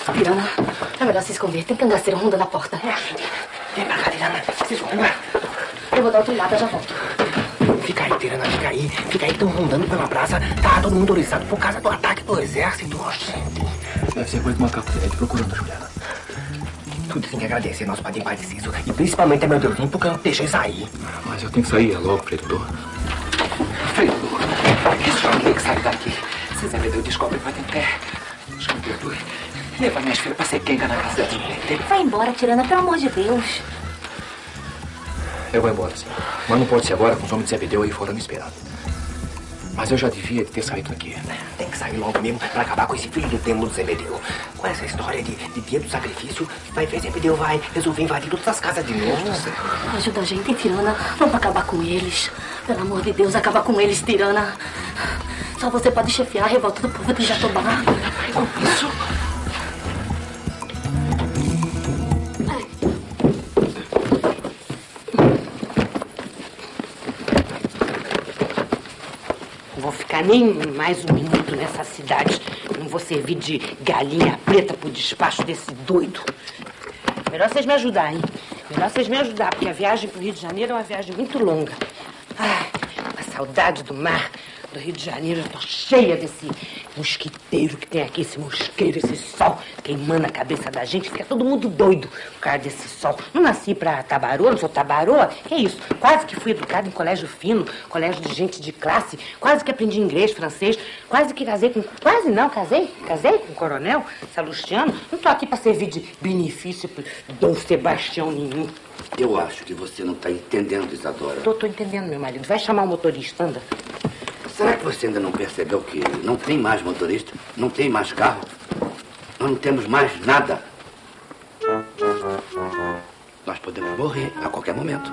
Tirana, é melhor se esconder. Tem cangaceiro rondando na porta. Vem pra cá, Tirana. Se esconda. Eu vou dar outro lado, eu já volto. Fica aí, Tirana, fica aí. Fica aí, estão rondando pela praça. Tá todo mundo oriçado por causa do ataque do exército. Deve ser coisa do macaco velho procurando a Juliana. Tudo tem que agradecer nosso padrinho Pai de Ciso. E principalmente a meu Deusinho, porque eu não deixei sair. Mas eu tenho que sair logo, Freitador. Freitador, esse alguém que sai daqui. Se Zé Bedeu descobre que vai ter pé. Freitador, leva minhas filhas pra ser quenga na casa dele. Vai embora, Tirana, pelo amor de Deus. Eu vou embora, sim. Mas não pode ser agora com os homens de Zé Bedeu aí fora me esperando. Mas eu já devia ter saído daqui. Tem que sair logo mesmo pra acabar com esse filho do tempo do Zé Bedeu. Com essa história de dia do sacrifício, vai ver Zé Bedeu vai resolver invadir todas as casas de novo. Ajuda a gente, Tirana. Vamos acabar com eles. Pelo amor de Deus, acabar com eles, Tirana. Só você pode chefiar a revolta do povo de Jatobá. Isso. Não vou ficar nem mais um minuto nessa cidade. Não vou servir de galinha preta pro despacho desse doido. Melhor vocês me ajudarem, hein? Melhor vocês me ajudarem, porque a viagem pro Rio de Janeiro é uma viagem muito longa. Ai, a saudade do mar do Rio de Janeiro. Eu tô cheia desse mosquiteiro que tem aqui, esse mosqueiro, esse sol queimando a cabeça da gente. Fica todo mundo doido por causa desse sol. Não nasci pra tabaroa, não sou tabaroa. Que isso? Quase que fui educada em colégio fino, colégio de gente de classe. Quase que aprendi inglês, francês. Quase que casei com... Quase não, casei com o coronel Salustiano. Não tô aqui pra servir de benefício pro Dom Sebastião nenhum. Eu acho que você não tá entendendo, Isadora. Tô entendendo, meu marido. Vai chamar o motorista, anda. Será que você ainda não percebeu que não tem mais motorista? Não tem mais carro? Nós não temos mais nada. Nós podemos morrer a qualquer momento.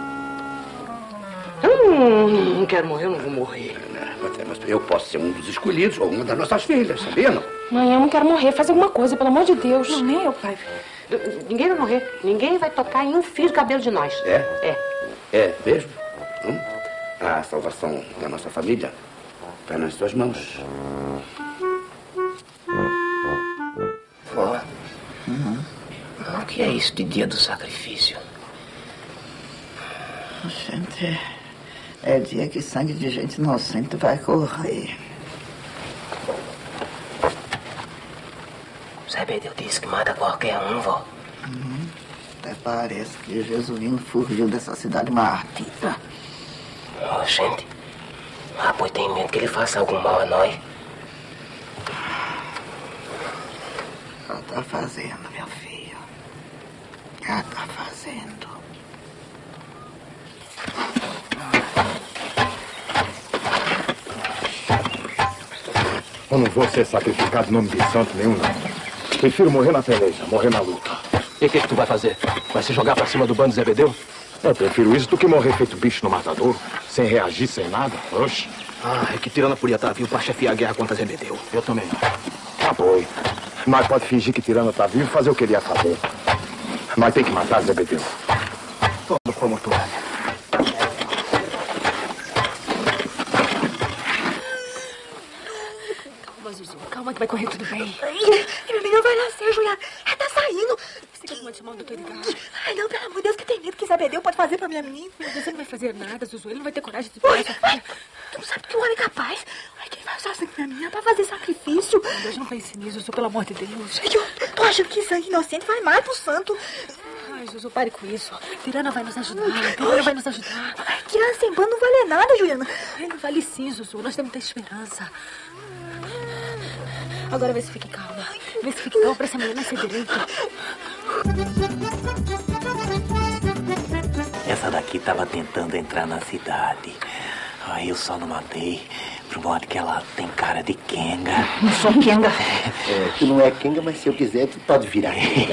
Não quero morrer, eu não vou morrer. Mas eu posso ser um dos escolhidos ou uma das nossas filhas, sabia, não? Mãe, eu não quero morrer. Faz alguma coisa, pelo amor de Deus. Não, nem eu, pai. Ninguém vai morrer. Ninguém vai tocar em um fio de cabelo de nós. É? É mesmo? A salvação da nossa família está nas suas mãos. Vó, o que é isso de dia do sacrifício? Gente, é dia que sangue de gente inocente vai correr. Zé Bedeu disse que mata qualquer um, vó. Até parece que Jesuíno fugiu dessa cidade maldita. Oh, gente. Pois tem medo que ele faça algum mal a nós. Já tá fazendo, meu filho. Já tá fazendo. Eu não vou ser sacrificado em nome de santo nenhum, não. Prefiro morrer na peleja, morrer na luta. E o que tu vai fazer? Vai se jogar pra cima do bando Zé Bedeu? Eu prefiro isso do que morrer feito bicho no matadouro, sem reagir, sem nada. Oxe. É que Tirana podia estar vivo pra chefiar a guerra contra Zé Bedeu. Eu também não. Tá bom. Nós pode fingir que Tirana tá vivo e fazer o que ele ia fazer. Nós tem que matar Zé Bedeu. Todo promotor. Calma, Zuzu. Calma que vai correr tudo bem. Minha menina vai nascer, Juliana. Ela tá saindo. Você quer que mande chamar o doutor Edgar? Ai, não, pelo amor de Deus, que tem medo que Zé Bedeu pode fazer pra minha menina. Você não vai fazer nada, Zuzu. Ele não vai ter coragem de pegar sua filha. Tu não sabe que o homem é capaz. Ai, quem vai usar sangue pra minha menina pra fazer sacrifício? Deus não pense nisso, Zuzu, pelo amor de Deus. Ai, tu acha que sangue inocente vai mais pro santo? Ai, Zuzu, pare com isso. Tirana vai nos ajudar. Tirana vai nos ajudar. Ai, Tirana sem pano não vale nada, Juliana. Ai, não vale sim, Zuzu. Nós temos muita esperança. Agora vê se fique calma. Vê se fique calma pra essa menina nascer direito. Essa daqui tava tentando entrar na cidade. Aí eu só não matei, pro modo que ela tem cara de Kenga. Não sou Kenga. Tu não é Kenga, mas se eu quiser, tu pode virar Kenga.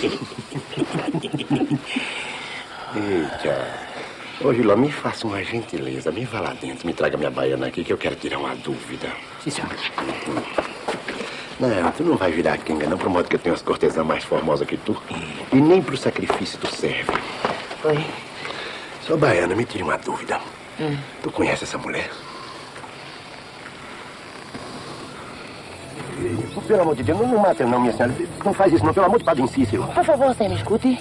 Eita. Ô, Giló, me faça uma gentileza. Me vá lá dentro, me traga minha baiana aqui que eu quero tirar uma dúvida. Sim, senhor. Não, tu não vai virar Kenga, não, pro modo que eu tenho as cortesãs mais formosas que tu. E nem pro sacrifício tu serve. Oi. Sua baiana, me tire uma dúvida. Tu conhece essa mulher? Pelo amor de Deus, não mata ele não, minha senhora. Não faz isso não, pelo amor de Padre Cícero. Por favor, você me escute.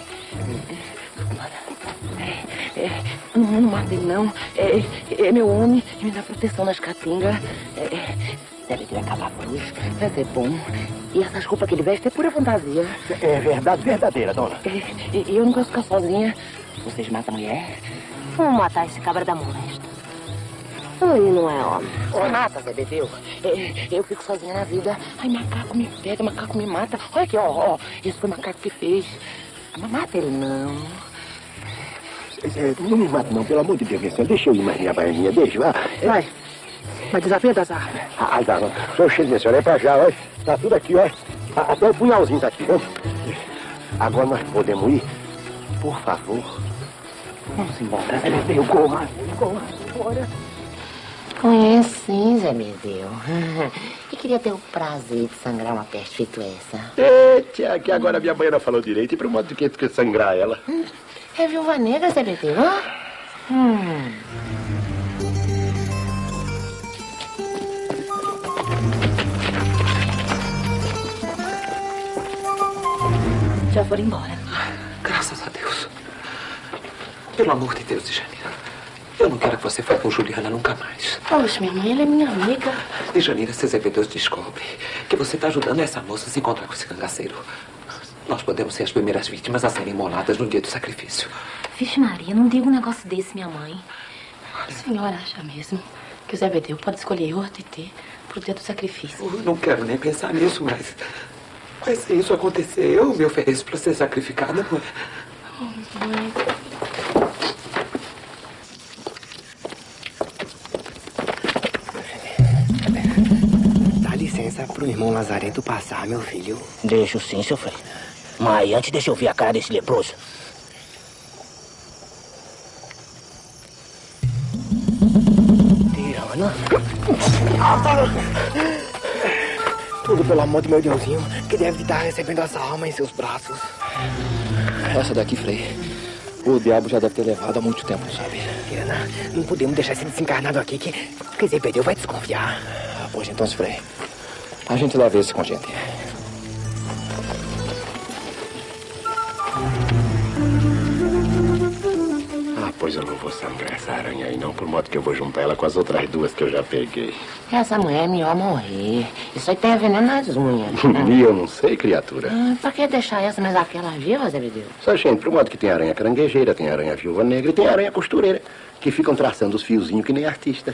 Não mata ele, não. É meu homem, me dá proteção nas caatingas. Deve ter acabar por isso. Vai ser bom. E essas roupas que ele veste é pura fantasia. É verdade verdadeira, dona. Eu não gosto de ficar sozinha. Vocês matam a mulher? Vamos matar esse cabra da molesta. Ele não é homem. Você mata, Zé Bedeu. Eu fico sozinha na vida. Ai, macaco me pega, macaco me mata. Olha aqui, ó. Esse foi o macaco que fez. Mas mata ele, não. Não me mata não, pelo amor de Deus, minha senhora. Deixa eu ir mais minha baianinha, deixa. Vai. Mas desafio das armas. Ai, tá, não. Sou cheio, minha senhora. É pra já, ó. Tá tudo aqui, ó. Até o punhalzinho tá aqui, vamos. Agora nós podemos ir? Por favor. Vamos embora. Eu corro, bora. Conhece sim, Zé Bedeu. E queria ter o prazer de sangrar uma peste feito essa. Eita, que agora a minha baiana falou direito. E pro modo de que tu quer sangrar ela? É viúva negra, Zé Bedeu, Já foram embora. Graças a Deus. Pelo amor de Deus, Janira. Eu não quero que você fale com Juliana nunca mais. Poxa, minha mãe, ela é minha amiga. E Janira, se Zé Bedeu descobre que você está ajudando essa moça a se encontrar com esse cangaceiro, nós podemos ser as primeiras vítimas a serem imoladas no dia do sacrifício. Vixe Maria, não diga um negócio desse, minha mãe. A senhora acha mesmo que o Zé Bedeu pode escolher eu, a Tetê, pro dia do sacrifício? Eu não quero nem pensar nisso, mas se isso acontecer, eu me ofereço para ser sacrificada, não é? Oh, mãe. Dá licença pro irmão Lazarento passar, meu filho. Deixo sim, seu Frei. Mas antes deixa eu ver a cara desse leproso. Tirana. Tudo pelo amor do meu Deusinho, que deve estar recebendo essa alma em seus braços. Essa daqui, Frei, o diabo já deve ter levado há muito tempo, sabe? Tirana, não podemos deixar esse desencarnado aqui, que Zé Bedeu vai desconfiar. Pois então, Frei, a gente lá vê esse com gente. Pois eu não vou sangrar essa aranha aí não, por modo que eu vou juntar ela com as outras duas que eu já peguei. Essa mulher é melhor morrer. Isso aí tem veneno nas unhas. E eu não sei, criatura. Pra que deixar essa, mas aquela viva, Zé Bedeu? Só, gente, pro modo que tem aranha caranguejeira, tem aranha viúva negra e tem aranha costureira, que ficam traçando os fiozinhos que nem artista.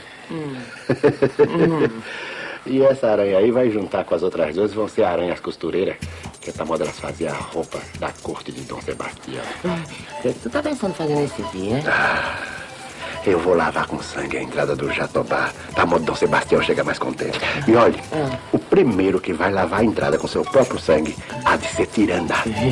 E essa aranha aí vai juntar com as outras duas, vão ser aranhas costureiras, que essa moda elas faziam a roupa da corte de Dom Sebastião. O que tu tá pensando em fazer nesse dia? Eu vou lavar com sangue a entrada do Jatobá, pra modo Dom Sebastião chegar mais contente. E olhe, o primeiro que vai lavar a entrada com seu próprio sangue há de ser Tirana.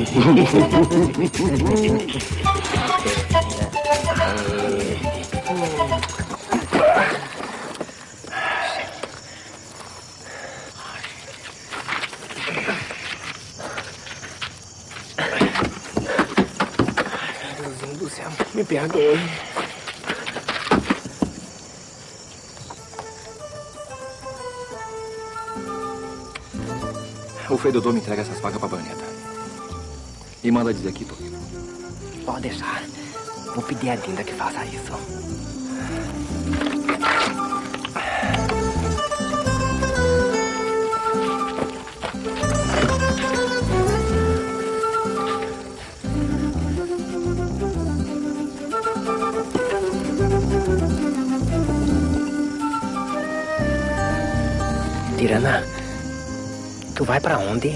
Deusinho do céu, me perdoe. O Frei Dodô me entrega essas facas pra baioneta. E manda dizer aqui, Toquinho. Pode deixar. Vou pedir a Dinda que faça isso. Tirana, tu vai pra onde?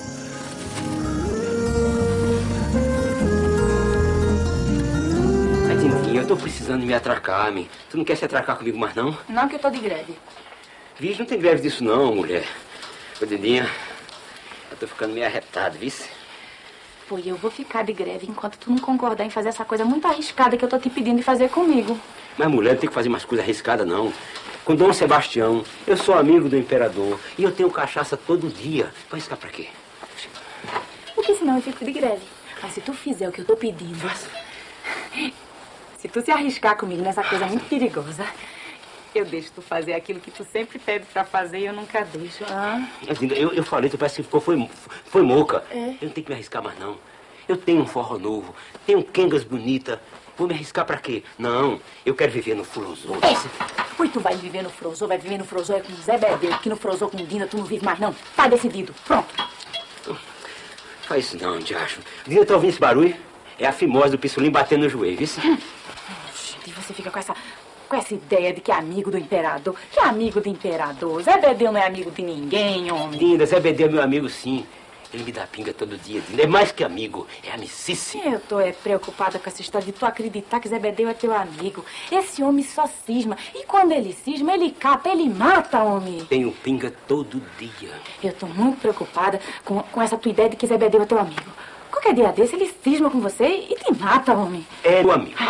Adinho, eu tô precisando me atracar, me. Tu não quer se atracar comigo mais, não? Não, que eu tô de greve. Vixe, não tem greve disso não, mulher. Ô, Dindinha, eu tô ficando meio arretado, vice? Pô, e eu vou ficar de greve enquanto tu não concordar em fazer essa coisa muito arriscada que eu tô te pedindo de fazer comigo. Mas, mulher, não tem que fazer mais coisa arriscada, não. Com Dom Sebastião, eu sou amigo do imperador e eu tenho cachaça todo dia. Vai arriscar pra quê? Porque senão eu fico de greve. Mas se tu fizer o que eu tô pedindo... Se tu se arriscar comigo nessa coisa muito perigosa, Eu deixo tu fazer aquilo que tu sempre pede pra fazer e eu nunca deixo. Eu falei, tu parece que ficou, foi moca. É. Eu não tenho que me arriscar mais, não. Eu tenho um forró novo, tenho quengas bonita. Vou me arriscar pra quê? Não, eu quero viver no Frozô. Oi, tu vai viver no Frozô, vai viver no Frozô é com o Zé Bedeu, que no Frozô com Dina tu não vive mais, não. Tá decidido. Pronto. Faz isso não, Diacho. Dina, tá ouvindo esse barulho? É a fimose do pissulim batendo no joelho, viu? E você fica com essa ideia de que é amigo do imperador. Que amigo do imperador? Zé Bedeu não é amigo de ninguém, homem. Linda, Zé Bedeu é meu amigo, sim. Ele me dá pinga todo dia, Dina. É mais que amigo, é amicice. Eu tô preocupada com essa história de tu acreditar que Zé Bedeu é teu amigo. Esse homem só cisma. E quando ele cisma, ele cata, ele mata, homem. Tenho pinga todo dia. Eu tô muito preocupada com essa tua ideia de que Zé Bedeu é teu amigo. Qualquer dia desse, ele cisma com você e te mata, homem. É meu amigo.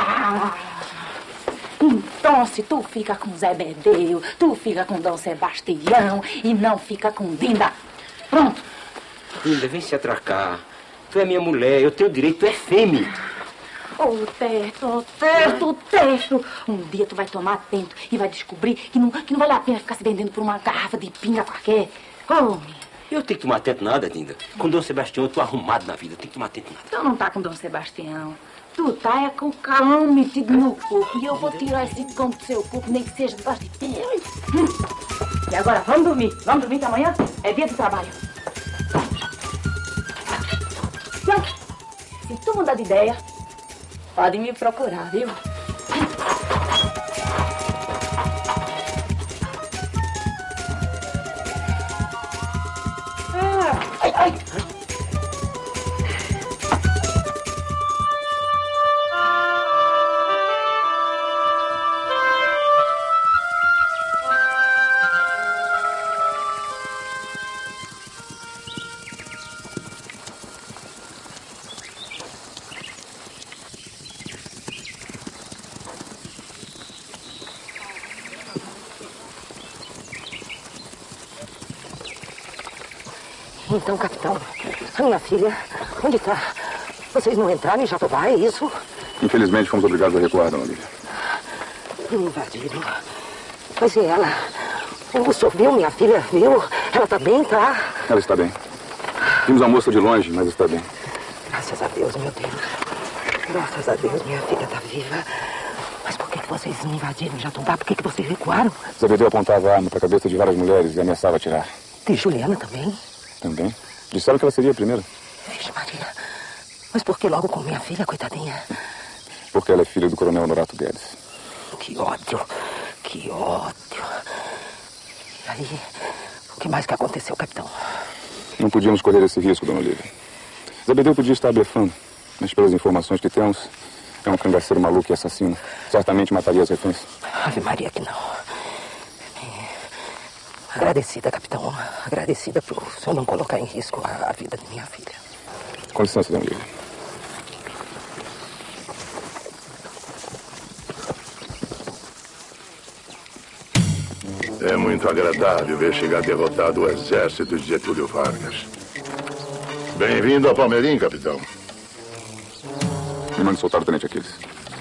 Então, se tu fica com Zé Bedeu, tu fica com Dom Sebastião e não fica com Dinda. Pronto. Dinda, vem se atracar. Tu é minha mulher, eu tenho direito, tu é fêmea. Ô, Teto. Um dia tu vai tomar atento e vai descobrir que não vale a pena ficar se vendendo por uma garrafa de pinga qualquer. Homem. Eu tenho que tomar atento nada, Dinda. Com Dom Sebastião eu tô arrumado na vida, tenho que tomar atento nada. Tu não tá com Dom Sebastião. Tu tá com o calão metido no corpo. E eu vou tirar esse cão do seu corpo, nem que seja debaixo de pé. E agora, vamos dormir. Vamos dormir que amanhã é dia de trabalho. Se tu mudar de ideia, pode me procurar, viu? Ai. Então, capitão, a minha filha, onde está? Vocês não entraram em Jatobá, é isso? Infelizmente, fomos obrigados a recuar, dona Lívia. Invadiram. Mas e ela? O senhor viu? Minha filha viu? Ela está bem, tá? Ela está bem. Vimos a moça de longe, mas está bem. Graças a Deus, meu Deus. Graças a Deus, minha filha está viva. Mas por que vocês invadiram Jatobá? Por que vocês recuaram? Zé Bedeu apontava a arma para a cabeça de várias mulheres e ameaçava atirar. De Juliana também? Também. Disseram que ela seria a primeira. Vixe, Maria. Mas por que logo com minha filha, coitadinha? Porque ela é filha do coronel Honorato Guedes. Que ódio. Que ódio. E aí, o que mais que aconteceu, capitão? Não podíamos correr esse risco, dona Olívia. Zé Bedeu podia estar blefando, mas pelas informações que temos, é um cangaceiro maluco e assassino. Certamente mataria as reféns. Ave Maria que não. Agradecida, capitão. Agradecida por o senhor não colocar em risco a vida de minha filha. Com licença, dona Olívia. É muito agradável ver chegar derrotado o exército de Getúlio Vargas. Bem-vindo ao Palmeirim, capitão. Me mande soltar o tenente Aquiles.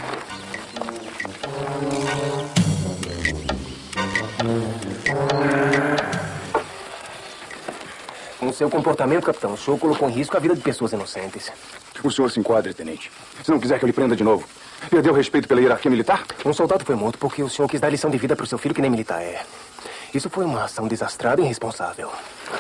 Com o seu comportamento, capitão, o senhor colocou em risco a vida de pessoas inocentes. O senhor se enquadre, tenente. Se não quiser que eu lhe prenda de novo, perdeu o respeito pela hierarquia militar? Um soldado foi morto porque o senhor quis dar lição de vida para o seu filho que nem militar é. Isso foi uma ação desastrada e irresponsável.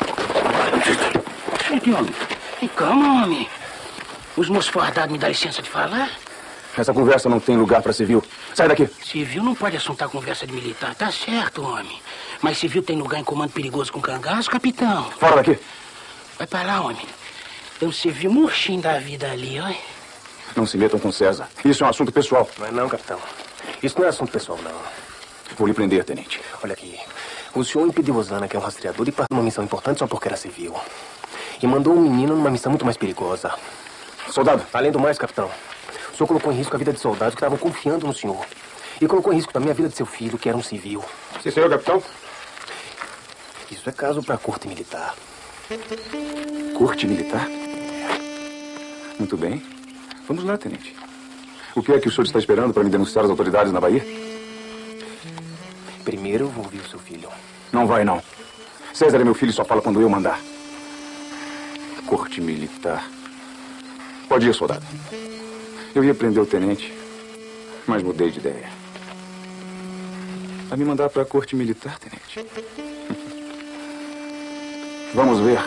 Diogo, calma, homem. Os moços fardados me dão licença de falar? Essa conversa não tem lugar para civil. Sai daqui. Civil não pode assuntar conversa de militar. Tá certo, homem. Mas civil tem lugar em comando perigoso com cangaço, capitão. Fora daqui. Vai pra lá, homem. Tem um civil murchinho da vida ali, ó. Não se metam com César. Isso é um assunto pessoal. Não é não, capitão. Isso não é assunto pessoal, não. Vou lhe prender, tenente. Olha aqui. O senhor impediu Osana, que é um rastreador, e parte de uma missão importante só porque era civil. E mandou um menino numa missão muito mais perigosa. Soldado. Além do mais, capitão, o senhor colocou em risco a vida de soldados que estavam confiando no senhor. E colocou em risco também a vida de seu filho, que era um civil. Sim, senhor, capitão. Isso é caso para a corte militar. Corte militar? Muito bem. Vamos lá, tenente. O que é que o senhor está esperando para me denunciar às autoridades na Bahia? Primeiro eu vou ouvir o seu filho. Não vai, não. César é meu filho e só fala quando eu mandar. Corte militar. Pode ir, soldado. Eu ia prender o tenente, mas mudei de ideia. Vai me mandar para a corte militar, tenente? Vamos ver.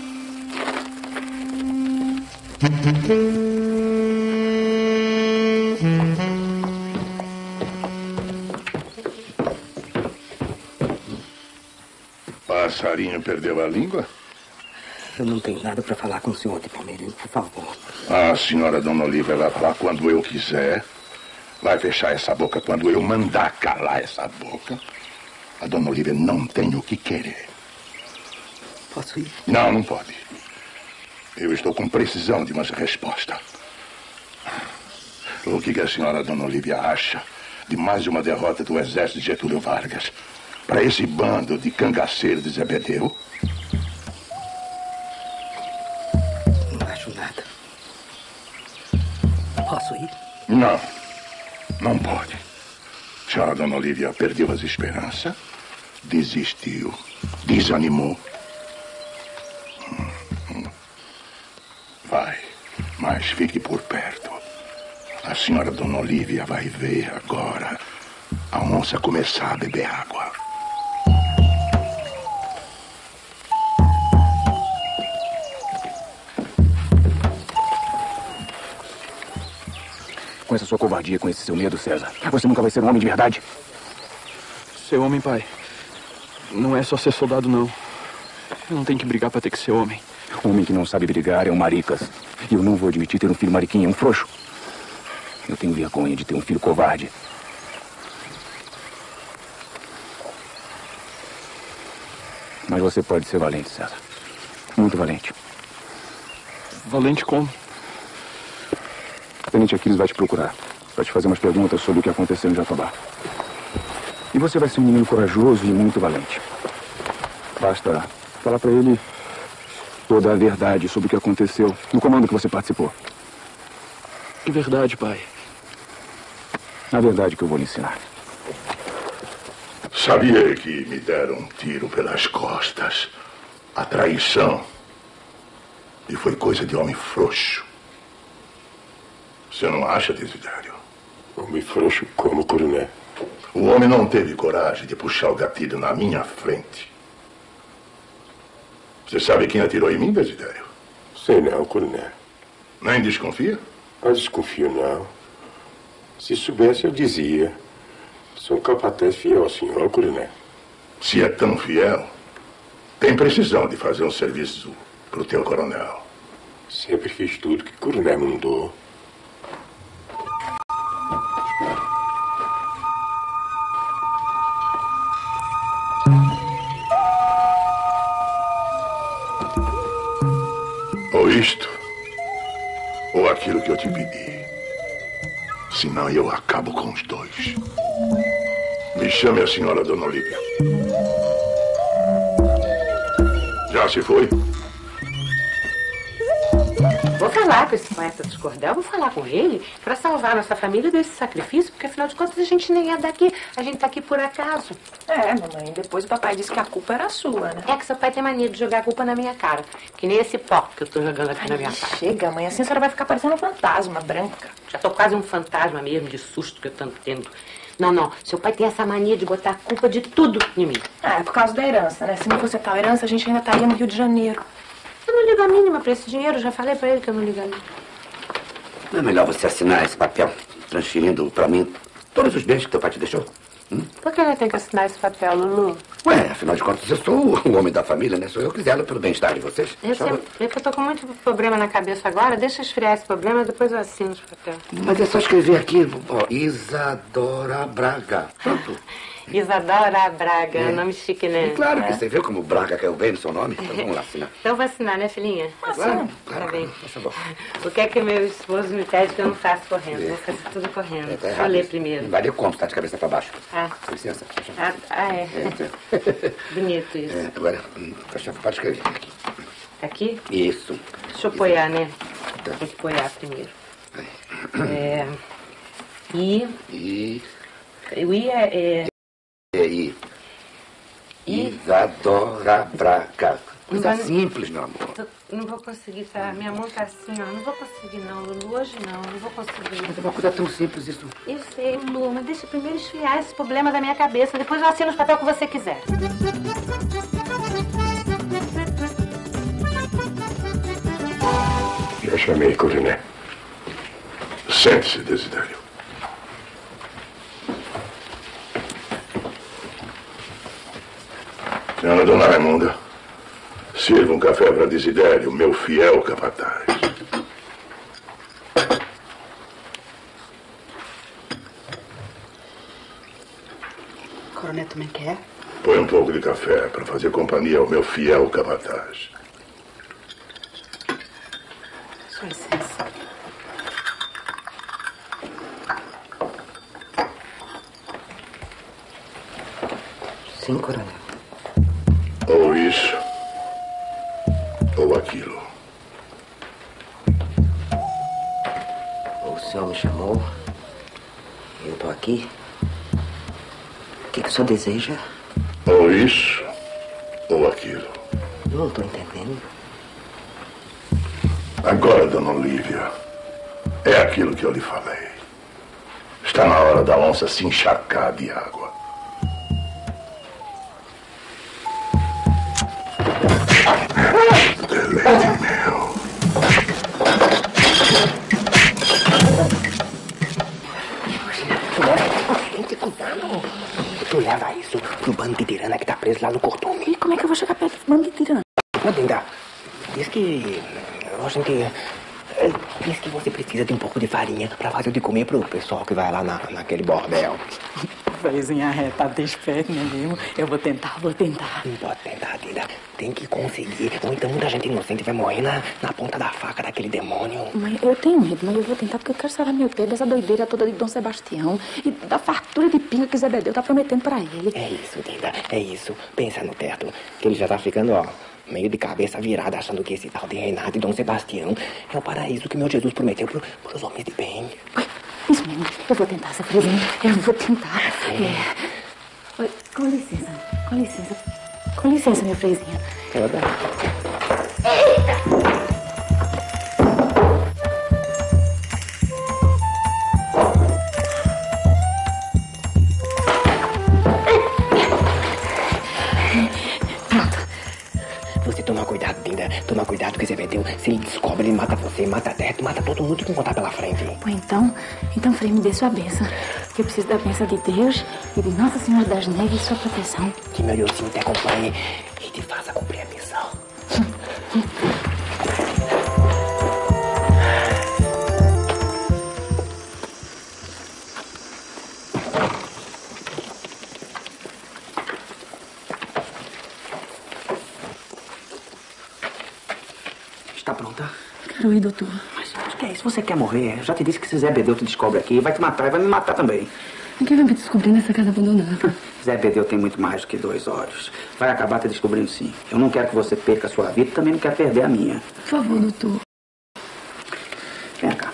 Passarinho perdeu a língua? Eu não tenho nada para falar com o senhor de Palmeirinho, por favor. A senhora Dona Olívia vai falar quando eu quiser. Vai fechar essa boca quando eu mandar calar essa boca. A Dona Olívia não tem o que querer. Posso ir? Não, não pode. Eu estou com precisão de uma resposta. O que a senhora Dona Olívia acha de mais uma derrota do exército de Getúlio Vargas para esse bando de cangaceiros de Zebedeu? Não acho nada. Posso ir? Não. Não pode. A senhora Dona Olívia perdeu as esperanças, desistiu, desanimou. Vai, mas fique por perto. A senhora Dona Olívia vai ver agora a onça começar a beber água. Com essa sua covardia, com esse seu medo, César, você nunca vai ser um homem de verdade. Ser homem, pai, não é só ser soldado, não. Eu não tenho que brigar pra ter que ser homem. Homem que não sabe brigar é um maricas. E eu não vou admitir ter um filho mariquinha, um frouxo. Eu tenho vergonha de ter um filho covarde. Mas você pode ser valente, César. Muito valente. Valente como? O tenente Aquiles vai te procurar. Vai te fazer umas perguntas sobre o que aconteceu em Jatobá. E você vai ser um menino corajoso e muito valente. Basta falar pra ele toda a verdade sobre o que aconteceu no comando que você participou. Que verdade, pai? A verdade que eu vou lhe ensinar. Sabia que me deram um tiro pelas costas. A traição. E foi coisa de homem frouxo. Você não acha, Desidério? Homem frouxo como, coronel? O homem não teve coragem de puxar o gatilho na minha frente. Você sabe quem atirou em mim, Desidério? Sei não, coronel. Nem desconfia? Não desconfio, não. Se soubesse, eu dizia. Sou um capataz fiel ao senhor, coronel. Se é tão fiel, tem precisão de fazer um serviço pro teu coronel. Sempre fiz tudo que o coronel mandou. Ou isto, ou aquilo que eu te pedi. Senão eu acabo com os dois. Me chame a senhora Dona Olívia. Já se foi? Vou falar com esse poeta dos cordel, vou falar com ele para salvar nossa família desse sacrifício, porque afinal de contas a gente nem é daqui, a gente tá aqui por acaso. É, mamãe, depois o papai disse que a culpa era sua, né? É que seu pai tem mania de jogar a culpa na minha cara, que nem esse pó que eu tô jogando aqui na minha cara. Chega, mãe, assim a senhora vai ficar parecendo um fantasma branca. Já tô quase um fantasma mesmo, de susto que eu tô tendo. Não, seu pai tem essa mania de botar a culpa de tudo em mim. Ah, é por causa da herança, né? Se não fosse tal herança, a gente ainda estaria no Rio de Janeiro. Eu não ligo a mínima pra esse dinheiro, já falei pra ele que eu não ligo a mínima. Não é melhor você assinar esse papel, transferindo pra mim todos os bens que teu pai te deixou? Por que eu tenho que assinar esse papel, Lulu? Ué, afinal de contas, eu sou o homem da família, né? Sou eu que zelo pelo bem-estar de vocês. É que eu tô com muito problema na cabeça agora. Deixa eu esfriar esse problema, depois eu assino esse papel. Mas é só escrever aqui, ó, Isadora Braga. Pronto. Isadora Braga, nome chique, né? E claro que você viu como Braga caiu bem no seu nome. Então vamos lá assinar. Então vou assinar, né, filhinha? Claro, Tá bem. O que é que meu esposo me pede que eu não faço correndo? Vou fazer tudo correndo. Deixa eu ler primeiro. Vai ler como? Tá de cabeça pra baixo. Ah. Com licença. É. Bonito isso. Agora, pode escrever aqui. Aqui? Isso. Deixa eu apoiar, né? Tem que apoiar primeiro. O I é aí. Isadora Braga. Coisa simples, meu amor. Não vou conseguir, tá? Minha mão tá assim, ó. Não vou conseguir, não, Lulu. Hoje não vou conseguir. Mas é uma coisa tão simples isso. Eu sei, Lulu, mas deixa eu primeiro esfriar esse problema da minha cabeça. Depois eu assino os papéis que você quiser. Já chamei, Coriné. Sente-se, Desidério. Senhora Dona Raimunda, sirva um café para Desidério, meu fiel capataz. Coronel também quer? Põe um pouco de café para fazer companhia ao meu fiel capataz. Sua licença. Sim, coronel. Ou isso, ou aquilo. O senhor me chamou. Eu tô aqui. O que o senhor deseja? Ou isso, ou aquilo. Não tô entendendo. Agora, Dona Olívia, é aquilo que eu lhe falei. Está na hora da onça se encharcar de água. Deleite meu. Tu leva isso pro bando de tirana que tá preso lá no cortume. E como é que eu vou chegar perto do bando de tirana? Ô, Dinda, diz que... Diz que você precisa de um pouco de farinha pra fazer de comer pro pessoal que vai lá naquele bordel. Frezinha reta, desperto, né mesmo? Eu vou tentar. Não pode tentar, Dinda. Tem que conseguir. Ou então muita gente inocente vai morrer na ponta da faca daquele demônio. Mãe, eu tenho medo, mas eu vou tentar porque eu quero sarar meu pé dessa doideira toda de Dom Sebastião e da fartura de pinga que Zebedeu tá prometendo pra ele. É isso, Dinda, é isso. Pensa no teto, que ele já tá ficando, ó, meio de cabeça virada, achando que esse tal de Renato e Dom Sebastião é o paraíso que meu Jesus prometeu pros homens de bem. Isso mesmo, eu vou tentar, seu Frezinho. Eu vou tentar. Oi, com licença, meu Frezinho. Você toma cuidado, Dinda. Toma cuidado que Zebedeu, se ele descobre, ele mata você, mata a Teto, mata todo mundo que encontrar pela frente. Pô, então, Frei, me dê sua bênção. Que eu preciso da bênção de Deus e de Nossa Senhora das Neves e sua proteção. Que meu Deusinho te acompanhe e te faça cumprir a missão. Está pronta? Quero ir, doutor. Mas o que é isso? Você quer morrer? Eu já te disse que se Zebedeu te descobre aqui, vai te matar e vai me matar também. Quem vai me descobrir nessa casa abandonada? Zebedeu tem muito mais do que 2 olhos. Vai acabar te descobrindo sim. Eu não quero que você perca a sua vida, também não quero perder a minha. Por favor, doutor. Vem cá.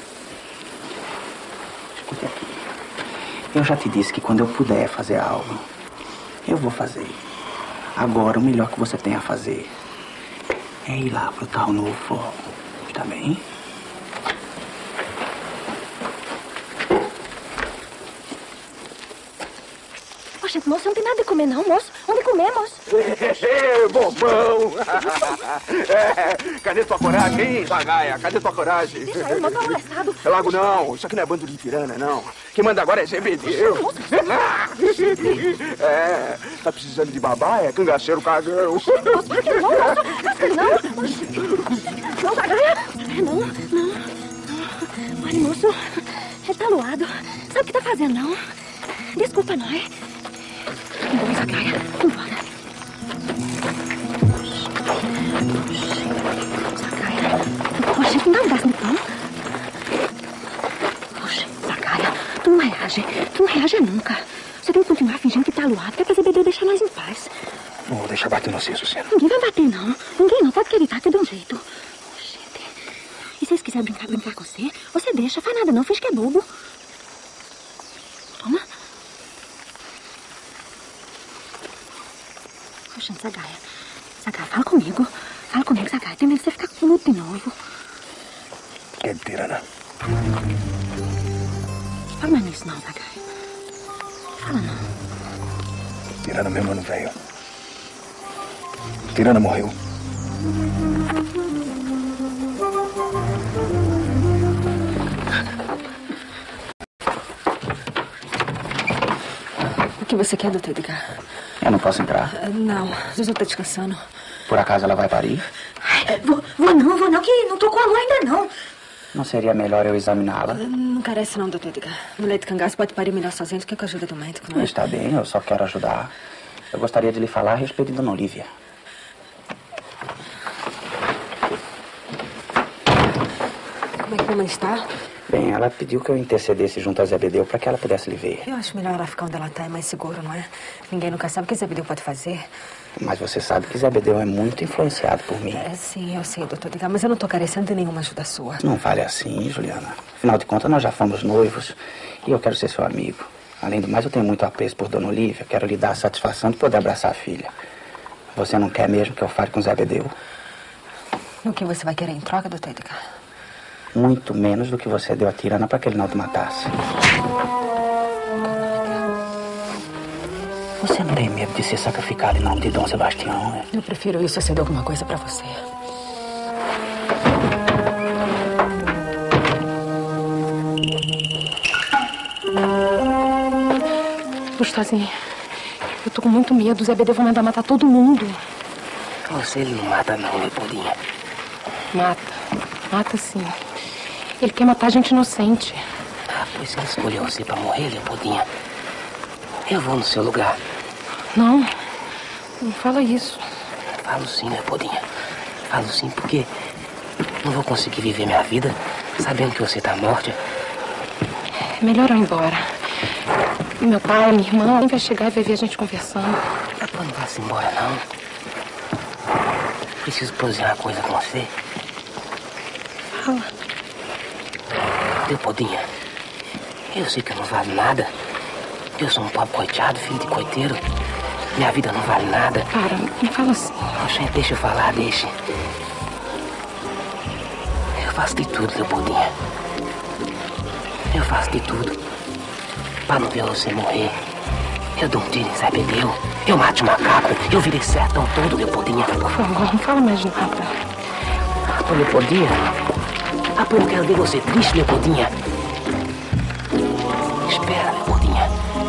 Escute aqui. Eu já te disse que quando eu puder fazer algo, eu vou fazer. Agora, o melhor que você tem a fazer é ir lá pro tal novo fogo. Está bem? Gente, moço, não tem nada de comer, não, moço. Onde comemos? Bobão! Cadê tua coragem, hein, Zagaia? Cadê tua coragem? Deixa aí, moço, tá molestado. Lago não, isso aqui não é bando de tirana, não. Quem manda agora é Zebedeu. Tá precisando de babá? É cangaceiro cagão. Moço, para que não, moço. Não. Não, Zagaia. Não. Olha, moço, ele tá aluado. Sabe o que tá fazendo, não? Desculpa, nós. Vamos, Zagaia. Vambora. Zagaia. Poxa, tu não dá um braço no pão? Poxa, Zagaia, tu não reage nunca. Você tem que continuar fingindo que tá aluado, que é pra Zebedeu deixar nós em paz. Não vou deixar bater no senso, Cena. Ninguém vai bater, não. Ninguém não. Pode acreditar que eu dou um jeito. Gente. E se eles quiserem brincar com você deixa. Faz nada não, finge que é bobo. Toma. Zagaia. Zagaia, fala comigo. Fala comigo, Zagaia. Tem medo de você ficar com luto de novo. Que tirana. Fala mais nisso não, Zagaia. Fala não. Tirana mesmo não veio. Tirana morreu. O que você quer, doutor Edgar? Eu não posso entrar. Não, Zuzu tá descansando. Por acaso ela vai parir? Vou não, que não tô com a lua ainda não. Não seria melhor eu examiná-la? Não carece não, doutor Edgar. Mulher de cangaço pode parir melhor sozinho do que com a ajuda do médico, não é? Está bem, eu só quero ajudar. Eu gostaria de lhe falar a respeito de Dona Olívia. Como é que a mamãe está? Bem, ela pediu que eu intercedesse junto a Zebedeu para que ela pudesse lhe ver. Eu acho melhor ela ficar onde ela tá, é mais seguro, não é? Ninguém nunca sabe o que Zebedeu pode fazer. Mas você sabe que Zebedeu é muito influenciado por mim. Sim, eu sei, doutor Edgar, mas eu não tô carecendo de nenhuma ajuda sua. Não fale assim, Juliana. Afinal de contas, nós já fomos noivos e eu quero ser seu amigo. Além do mais, eu tenho muito apreço por Dona Olívia. Quero lhe dar a satisfação de poder abraçar a filha. Você não quer mesmo que eu fale com Zebedeu? O que você vai querer em troca, doutor Edgar? Muito menos do que você deu a Tirana para que ele não te matasse. Você não tem medo de ser sacrificado em nome de Dom Sebastião, né? Eu prefiro isso a ceder alguma coisa pra você. Gustazinho, eu tô com muito medo. O Zebedeu vai mandar matar todo mundo. Você ele não mata não, Leopoldinha. Mata sim. Ele quer matar gente inocente. Pois ele escolheu você pra morrer, Leopoldinha. Eu vou no seu lugar. Não fala isso. Falo sim, Leopoldinha. Falo sim porque não vou conseguir viver minha vida sabendo que você tá morta. É melhor eu ir embora. Meu pai, minha irmã, alguém vai chegar e vai ver a gente conversando. Não vá-se embora, não. Preciso poser uma coisa com você. Fala. Leopoldinha, eu sei que eu não vale nada. Eu sou um pobre coitado, filho de coiteiro. Minha vida não vale nada. Para, não fala assim. Oxê, deixa eu falar, deixa. Eu faço de tudo, Leopoldinha. Eu faço de tudo pra não ver você morrer. Eu dou um tiro em Zebedeu. Eu mato o macaco. Eu virei sertão todo, Leopoldinha. Por favor, não fala mais nada. Pô, Leopoldinha. Pô, eu não quero ver você triste, Leopoldinha. Espera, Leopoldinha.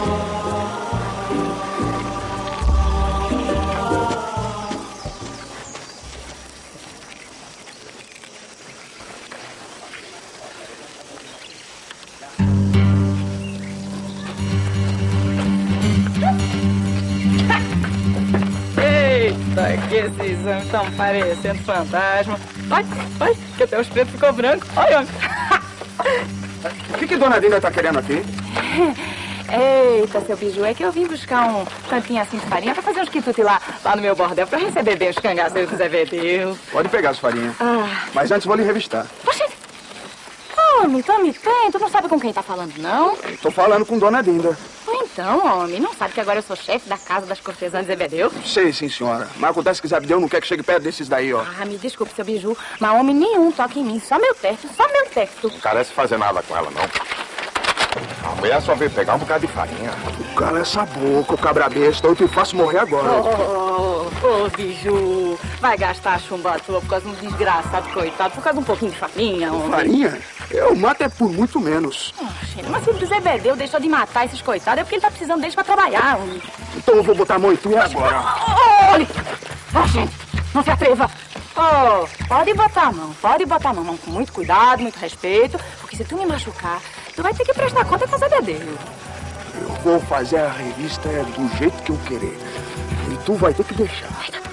Eita, que esses exames estão parecendo fantasma. Olha, que até os pretos ficou branco. Olha, homem. O que Dona Dinda tá querendo aqui? Eita, seu biju, é que eu vim buscar um cantinho assim de farinha pra fazer uns quitutes lá no meu bordel pra receber bem os cangaceiros do Zebedeu. Pode pegar as farinhas. Mas antes vou lhe revistar. Homem, tome bem, tu não sabe com quem tá falando, não? Tô falando com Dona Dinda. Então, homem, não sabe que agora eu sou chefe da casa das cortesãs de Zebedeu? Sei, sim, senhora. Mas acontece que Zebedeu não quer que chegue perto desses daí, ó. Me desculpe, seu biju, mas homem nenhum toca em mim, só meu teto. Não carece fazer nada com ela, não. A mulher só veio pegar um bocado de farinha. Cala essa boca, cabra besta. Eu te faço morrer agora. Ô, biju, vai gastar a chumba tua por causa de um desgraçado, coitado, por causa de um pouquinho de farinha, homem. Farinha? Eu mato é por muito menos. Mas se o Zebedeu deixou de matar esses coitados, é porque ele tá precisando deles pra trabalhar, homem. Então eu vou botar a mão em tu agora. Olha! Gente, não se atreva. Pode botar a mão com muito cuidado, muito respeito, porque se tu me machucar, tu vai ter que prestar conta com o Zebedeu. Eu vou fazer a revista do jeito que eu querer. E tu vai ter que deixar.